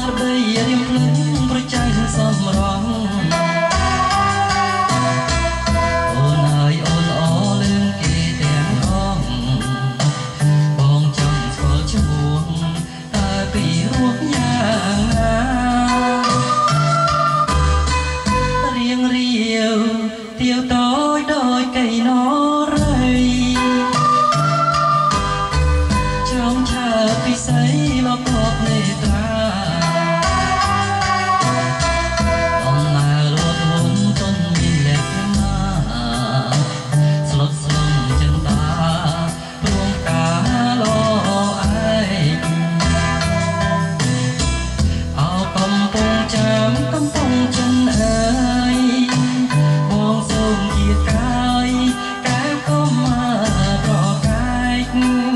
ដីរៀមភ្លឹងប្រចាំសំរងអូនហើយអូនល្អលឿនគេទាំងអងបងចង់ស្គាល់ឈ្មោះតើពីរស់យ៉ាងណារៀងរាវទៀវតូចដោយកៃណរៃចង់ឆើពិសីលបបនេត្រាដំណើររត់ហុនតនមានលក្ខណៈស្លុតស្លុំចិនតាព្រមការលោឯងអោកំពុងចាំកំពុងចិនអើយបងសូមជាកាយកែកុំមកប្រកែក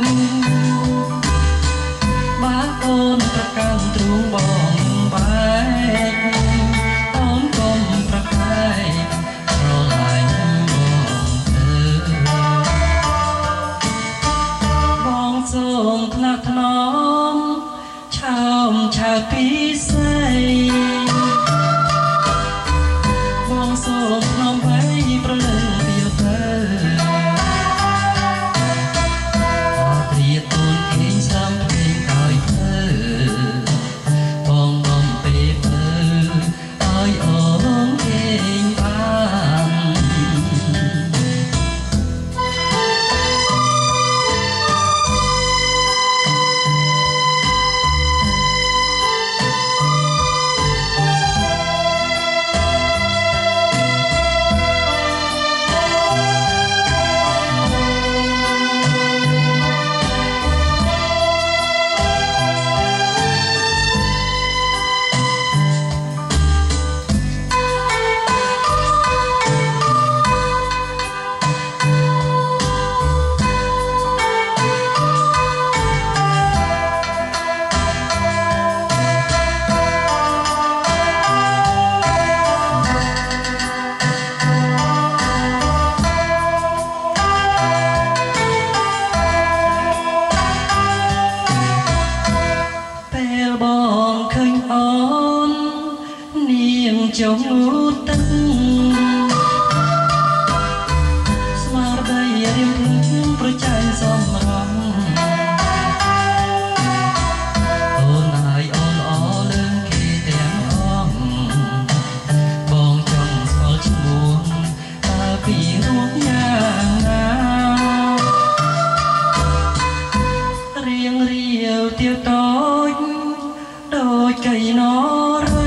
បាអូនប្រកាន់ទ្រូងបងបែកអូនកុំប្រកែកស្រឡាញ់បងបងសូមថ្នាក់ថ្នមឆោមឆៅពីស្អីបងសូមថ្នមបីប្រលឹងទៀតទៅអត់ត្រៀតអូនគេងស្ដាំពេញកោយភ្លើបងបំពេបើឲ្យអូនគេងបានបងឃើញអូននាងចងទឹកស្មារតីរៀមភ្លឹងប្រចាំសំរងអូនហើយអូនល្អលឿនគេទាំងអងបងចង់ស្គាល់ឈ្មោះតើពីរស់យ៉ាងណារៀងរាវទៀវតូចដោយកៃណរ